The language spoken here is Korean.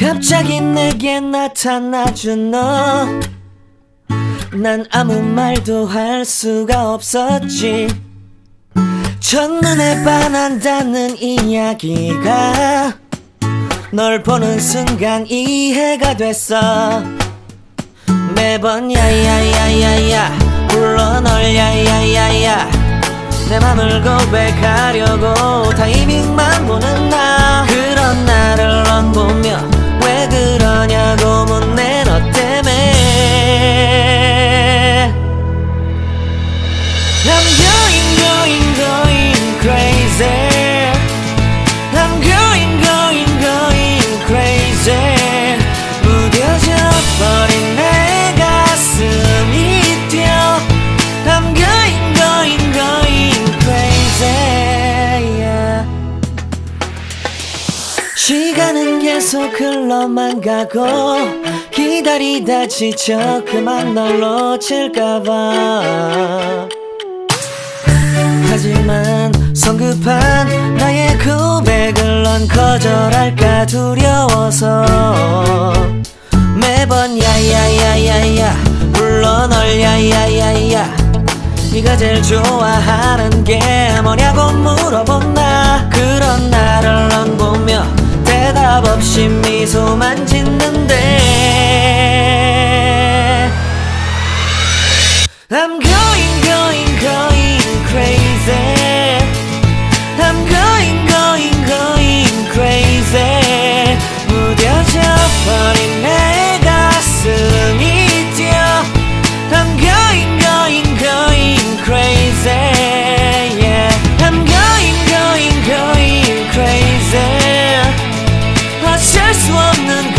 갑자기 내게 나타나준 너, 난 아무 말도 할 수가 없었지. 첫눈에 반한다는 이야기가 널 보는 순간 이해가 됐어. 매번 야야야야야 불러 널 야야야야, 내 맘을 고백하려고 타이밍만 보는 나. 그런 나를 넌 보며 왜 그러냐고 묻네. 너 때문에 I'm going crazy. I'm going crazy. 무뎌져 버린 내 가슴이 뛰어. I'm going crazy, yeah. 시간은 계속 흘러만 가고 기다리다 지쳐 그만 널 놓칠까봐. 하지만 성급한 나의 고백을 넌 거절할까 두려워서 매번 야야야야야 불러 널 야야야야. 네가 제일 좋아하는 게 뭐냐고 물어본 나. 그런 나를 넌 보며 대답 없이 미소만 짓는데 I'm going crazy. I'm going crazy. 무뎌져 버린 내 가슴이 뛰어. I'm going crazy, yeah. I'm going crazy. 어쩔 수 없는